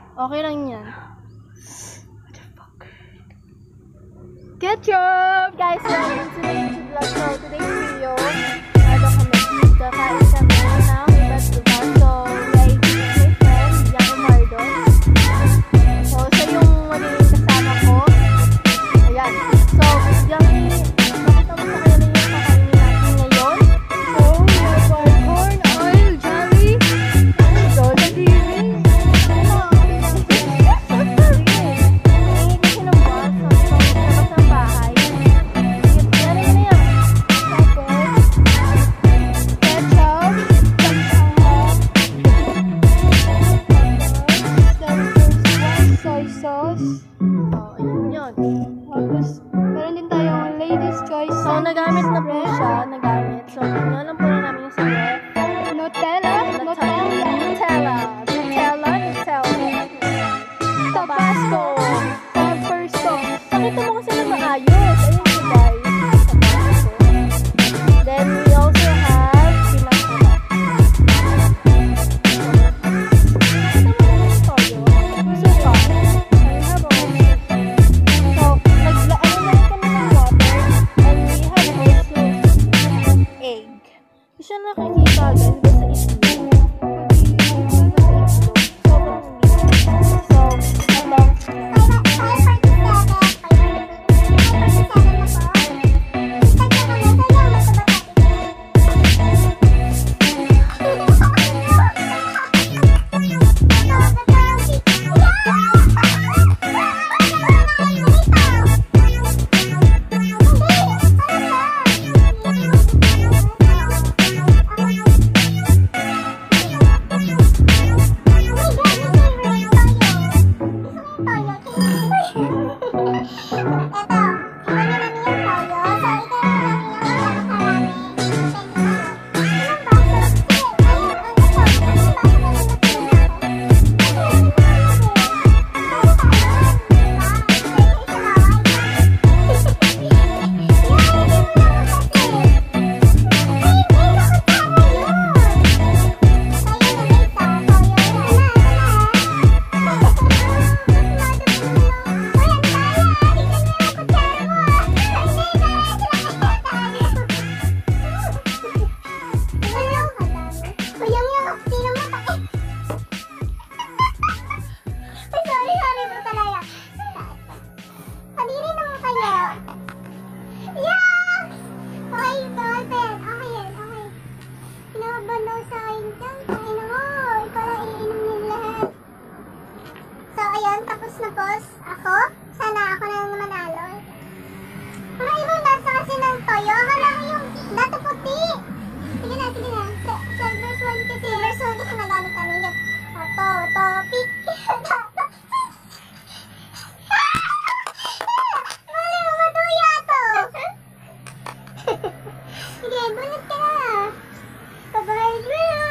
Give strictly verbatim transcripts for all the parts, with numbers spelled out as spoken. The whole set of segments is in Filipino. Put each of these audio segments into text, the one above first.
Okay lang yan. Ketchup! Guys, welcome to the YouTube vlog. So, today's video, ano kami, kakain kami ng iba't iba. So, like, my friend, yung Umardo. So, siya yung magiging kasama ko. Ayan. So, yung, makita mo sa kaya na yung kakainin natin ngayon. So, we have our corn, oil, jelly, and dolly. Sauce. Oh, ayun yun. Tapos, meron din tayong ladies choice. So, nagamit na po siya. Nagamit. So, tingnan po na namin yung sagot. Nutella. Nutella. Nutella. Nutella. Nutella. Tabasco. Pepper sauce. Pakita mo kasi na maayos. Ayun yun, guys. Tabasco. Then, we also have Sumakit. Siya nakikita guys ba sa itlog. So, habang ako, sana ako na yung manalo. Mga ibang dansa kasi ng toyo, wala yung dato puti. Sige na, sige na. Silver swan kasi, silver swan kasi nagamit kami. Ito, ito, pick. Mali mo, matuya to. Sige, bunot ka na. Pag-ride mo na.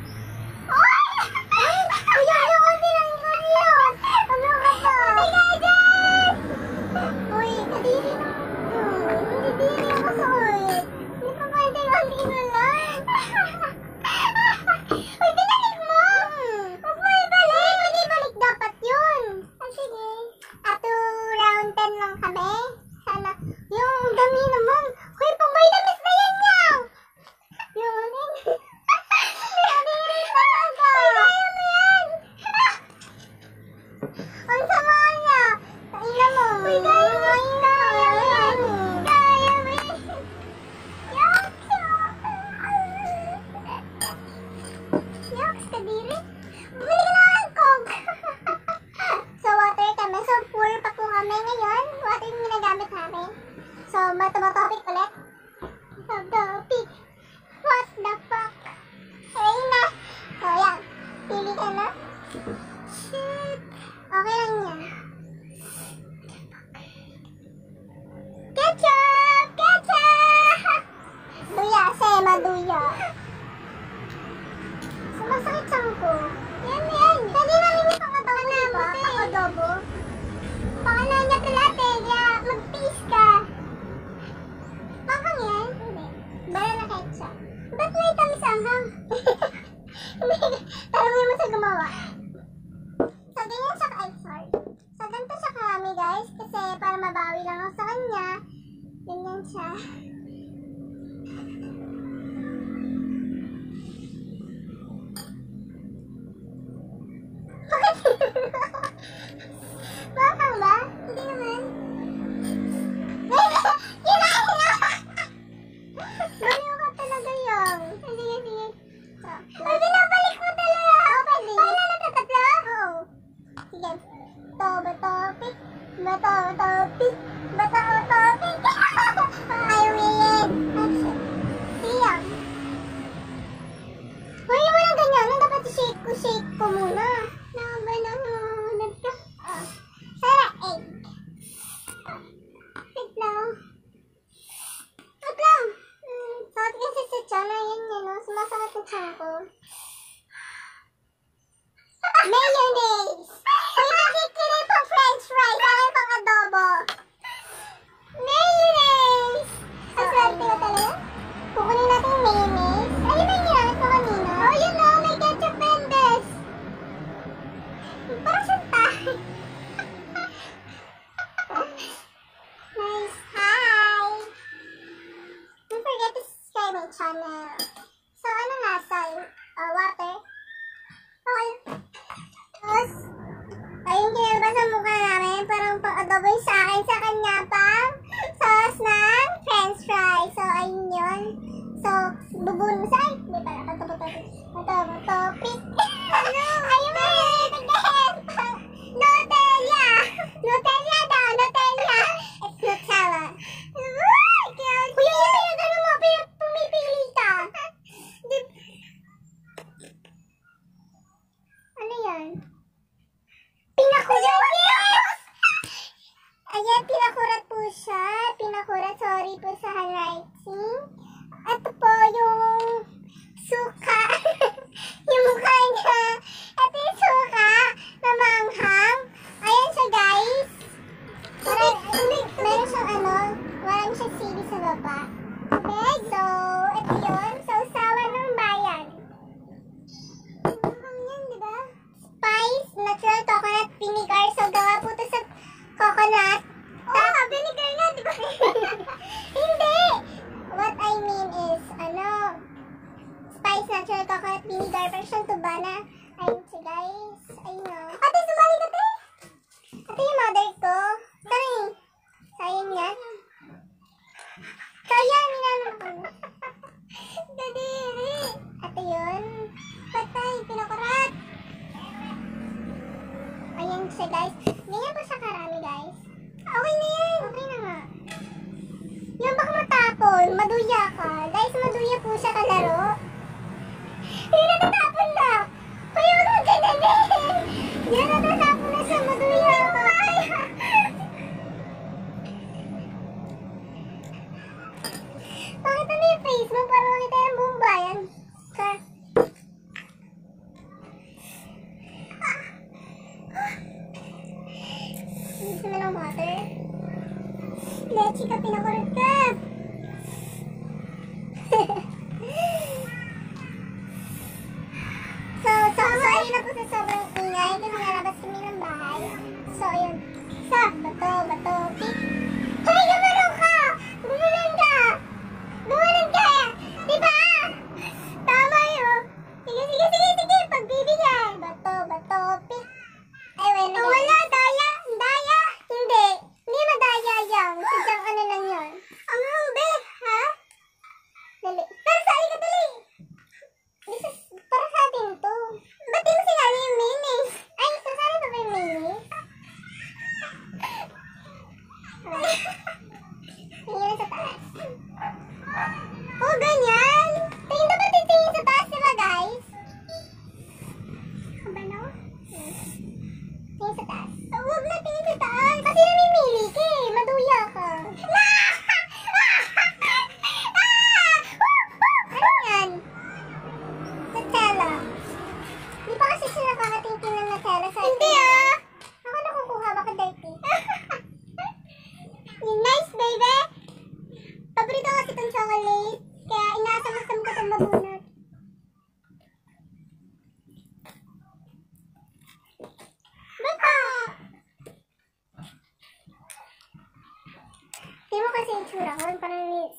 So, matatopic ulit. Topic. What the fuck? Ayun na. So, yan. Pili ka na. Shit. Okay lang yan. Ketchup! Ketchup! Duya, sema, duya. Sumasakit sa ko. Yan, yan. Pwede namin yung pangatawan na ba? Pang-adobo. Pangananya talate. Kaya, mag-peace ka. Manghang yan? Hindi. Bala na ketchup. Ba't may tamis anghang? Tanong mo sa gumawa. So, ganyan guys, kasi para mabawi lang ako sa kanya. Ganyan siya. Bakang ba? Hindi naman. Baliw ka talaga yung. Sige, sige. Ay, binabalik mo talaga. Oo, pwede. Paano na tatatlo? Oo. Sige. Bato, topic. Bato, topic. Bato, topic. Ayaw yan. Siyang. Huwag mo lang ganyan. Dapat shake ko, shake ko muna. Naba na munod ka. Sana egg. Wait lang. Wait lang. Sakit kasi sa tiyan. Ayan yan, no? Sumasakit sa tiyan ko. Mayonnaise! May nakikinig pang french fries. Akin pang adobo. Mayonnaise! Aswerte ko talaga. Kukunin natin yung mayonnaise. Ayun na yung ginamit ko kanina. Oh, yun o. May ketchup bendes. Parang santa. Nice. Hi! Don't forget to subscribe my channel. So, ano nasa? Uh, water? Okay. Tapos, ayun kinaba sa mukha namin. Parang pang-adobo yung sa akin. Sa kanya pang sauce ng french fries. So, ayun yun. So, bubuin mo sa ay. Hindi pala. Katapo-topic. Katapo-topic. Ano? Ayun mo eh. Nag-ahead. Nutella. Nutella daw. Nutella. It's Nutella. Kuya, yung pinag-ano mo. Pumipili ka. Ano yan? Pinakurat! Ayan, pinakurat po siya. Pinakurat. Sorry po sa handwriting. Ito po yung suka. Yung mukha niya. Ito yung suka na manghang. Ayan siya, guys. Meron, meron siyang ano. Marami siyang sili sa baba. Okay, so, ito yun. So, sawa ng bayan. Manghang yan, di ba? Spice, natural coconut vinegar. So, gawa po ito sa coconut. Oo, oh, vinegar nga, di ba? Hindi! What I mean is, ano, spice, natural coconut vinegar. Pero siyang tuba na. Ayun siya, guys. Ayun o. Ate, sumali ka, te! Ate, yung mother ko. Sorry. Sayang yan. Kaya, ninanong ko. Dadiri. Ate yun. Patay, pinakurat. Ayan siya, guys. Ganyan po siya karami, guys. Okay na yan. Okay na nga. Yung baka matapon, maduya ka. Guys, maduya po siya kalaro. Hindi natatapon na. Kaya wala ka na din. Hindi natatapon na siya, maduya ka. Bakit ano yung face mo? Para makita yung buong bayan. Ka.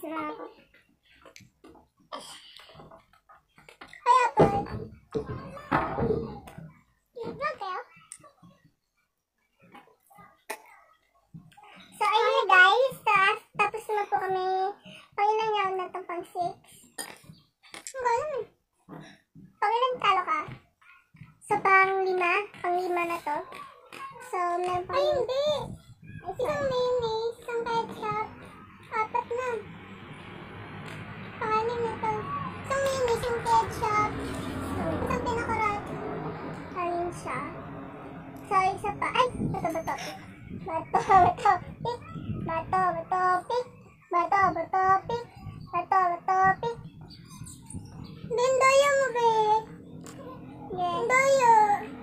na ako. Ay, apple. Vlog kayo? So, ayun guys. Tapos na po kami. Pangilan niya na itong pang six. Ang gano'n. Pangilan talo ka? So, pang lima. Pang lima na to. So, meron pang... Ay, hindi! Isang mayonnaise, isang ketchup. Apat na. Panganin na to. Isang mayonnaise, isang ketchup. Isang pinakurat. Ayun siya. So, isa pa. Ay! Bato, bato. Bato, bato. Pick. Bato, bato. Pick. Bato, bato. Pick. Bato, bato. Pick. Dindoyo mo, be. Dindoyo.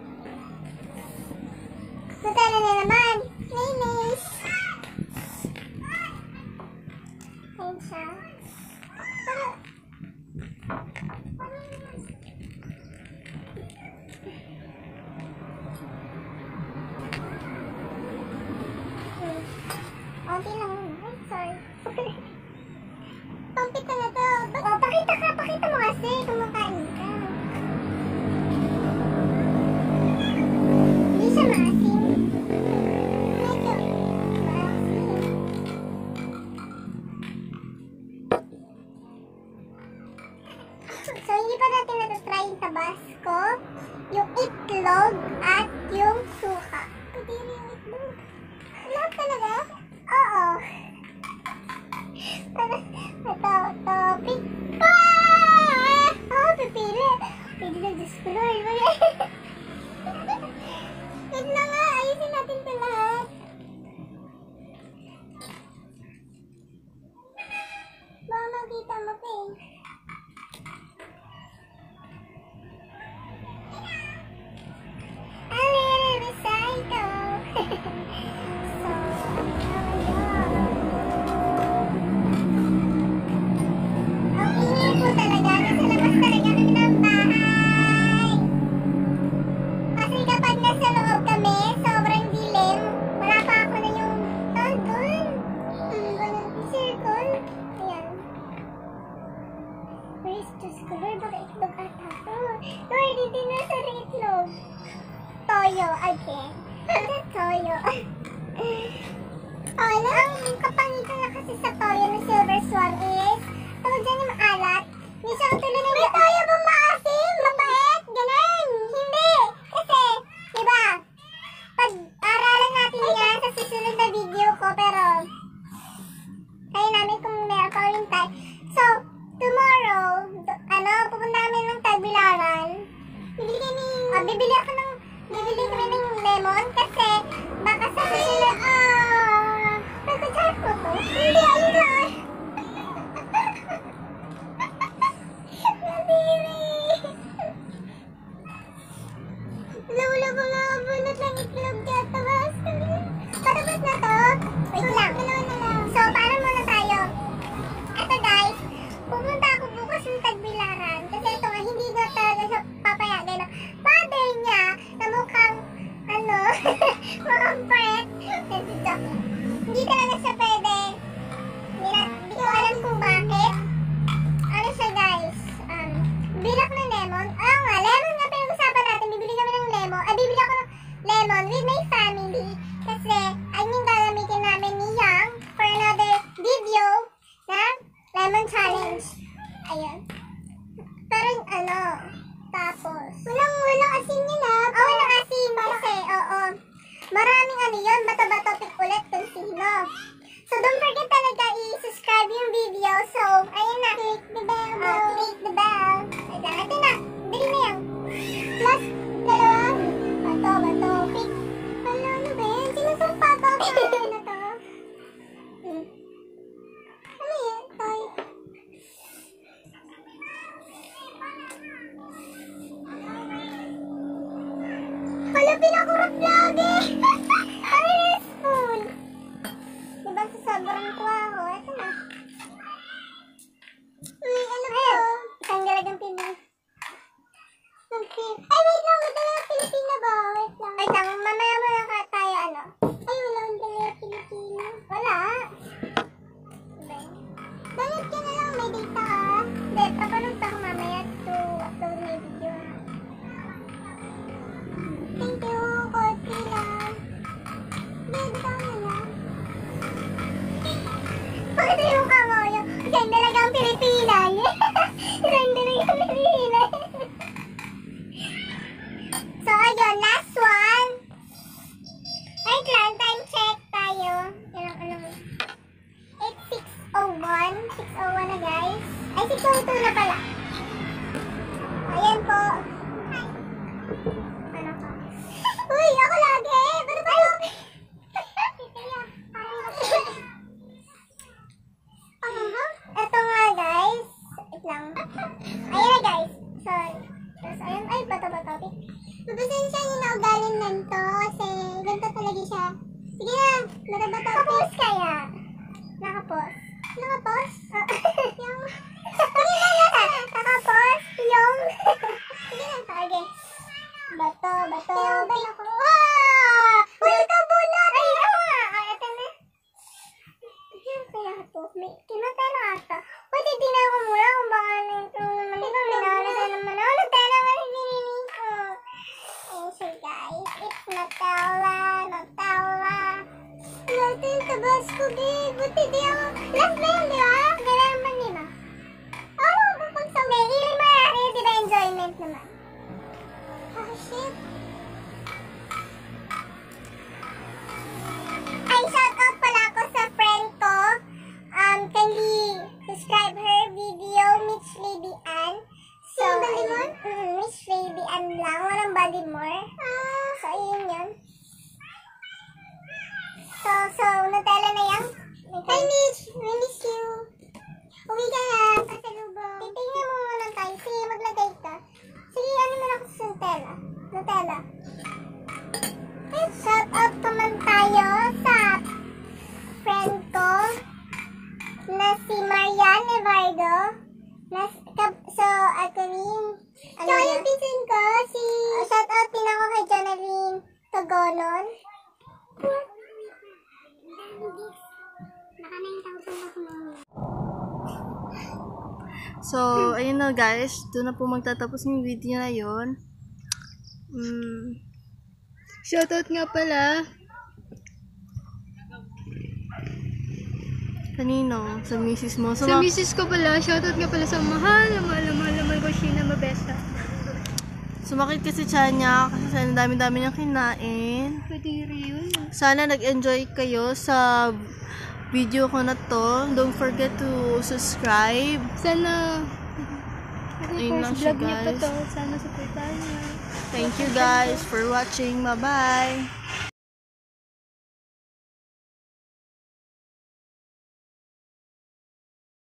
Magkano na naman? Mayonnaise. Ayun siya. Para... Konti lang. Ay, sorry. Pampita na to. Oh, pakita ka. Pakita mo kasi. Kumakain ka. Hindi siya maasim. Medyo maasim. So, hindi pa natin natatry yung tabasco, yung itlog, at yung suka. Kadiri yung itlog. Lahat talaga? Oo. Ito, topic. Ah! Oh, pipili. Pwede na discolor. Wait na nga, ayusin natin ito lahat. Baka makita mo pa eh. A little recycle. So, ang ingay po talaga. Nasa labas talaga kami ng bahay. Kasi kapag nasa loob kami, sobrang dilim. Wala pa ako na yung tawag doon. Hmm, ganun, circle. Ayan. Where's the school? Baka itlog ata to. Lord, hindi na sa itlog. Toyo again. Toyo. Oh, ano ang kapangitan na kasi sa toyo na silver swan is, tawag dyan yung maalat. Hindi siya katulad ng... May toyo ba maasim? Mabait? Ganun. Hindi. Kasi, diba, pag-aralan natin yan sa susunod na video ko, pero kaya namin kung meron pa rin tayo. So, tomorrow, ano, pupunta kami ng Tagbilaran. Bibili kami, ah, bibili ako ng, bibili kami ng lemon kasi baka sa susunod, ah, nagkachar ko to. Hindi, ayun na. Nadiri. Lula ko na, bunot ng itlog dyan. Tabas. Patabas na to. Wait lang. So, paano muna tayo? Eto guys, pupunta ako bukas ng Tagbilaran. Kasi ito nga, hindi na talaga siya papayagan na father niya na mukhang, ano, mukhang pret. Hindi talaga siya pwede. Hindi, na, hindi ko alam kung bakit. Ano siya guys? Um, bibili ako ng lemon. Ah nga, lemon nga pinag-usapan natin. Bibili kami ng lemon. Ah, bibili ako ng lemon with my family. Kasi, ayun yung gagamitin namin ni Yang for another video na lemon challenge. Ayun. Pero ano, tapos, walang, walang asin yun ah. Oh, walang asin. Kasi, oo. Maraming ano yun, bato-bato pick ulit kung sino. So, don't forget talaga i-subscribe yung video. So, ayun na. Click the bell. Uh, click the bell. Ay, lang. Ito na. Dali na yan. Plus, dalawa. Bato, bato, pick. Ano, ano ba yan? Sinusumpa ko. Ano na to? Hmm. Ano yan? Toy. Hala, pinakurap lagi. Ano yung spoon? Diba sa sobrang kuha ko? Ito na. Uy, ano ba? Isang galagang pili. Okay. Ay, wait lang. Madala yung Pilipina ba? Wait lang. Wait lang. Mamaya mo lang ka tayo, ano? Ay, wala akong dala yung Pilipina. Wala. Diba? Dala na pala. Ayan po. Hi. Ano ka? Uy, ako lagi. Ba't ba yun? Titiya. Ano ba? Ito nga guys. Wait lang. Ayan na guys. Sorry. Tapos ayun. Ay, bato-bato. Mabasensya yung naugaling nanto kasi ganito talaga siya. Sige na. Bato-bato. Nakapos kaya. Nakapos. Nakapos? Yung... Sige na na. Nakapos. Yung... Sige na. Okay. Bato, bato. Bato. Ah! Wala ka bunot! Ay, ama! Ay, ito na. Ano kaya ito? May kinatala ata. Pwede tingnan ko muna kung baka na ito naman ito. Minalasan naman ako. Nagtala ka rin nilinig ko. Ayun siya guys. It's Nutella. Nutella. Wala ito yung tabasco, babe. Buti di ako. Last na yun, di ba? Ganun naman, di ba? Oo, bukod sa may. Ilan marami, di ba enjoyment naman? Oh, shit. Ay, shoutout pala ako sa friend ko. Um, kindly subscribe her video, Mitch Lady Ann. So, ayun. Mm, Mitch Lady Ann lang. Walang body more. Ah, so, ayun yun. So, so, Nutella na yan. Hi, Mitch. We miss you. Uwi ka na. Kasalubong. Titingnan mo muna tayo. Sige, maglagay ka. Sige, ano man ako sa Nutella. Nutella. Shout out naman tayo sa friend ko na si Marian Evardo. Na, so, ako rin. So, yung pinsan ko, si... Uh, shout out din ako kay Jonaline Togonon. So, ayun na guys. Doon na po magtatapos yung video na yun. Mm. Shoutout nga pala. Kanino? Sa misis mo? Sa misis ko pala. Shoutout nga pala sa mahal, mahal, mahal, mahal ko siya na mabesa. Sumakit kasi siya niya kasi sana dami-dami niyang kinain. Pwede rin yun. Sana nag-enjoy kayo sa video ko na to. Don't forget to subscribe. Sana Ayun lang first siya, vlog niya pa guys. to. Sana supportahan niya. Thank you guys for watching. Bye-bye!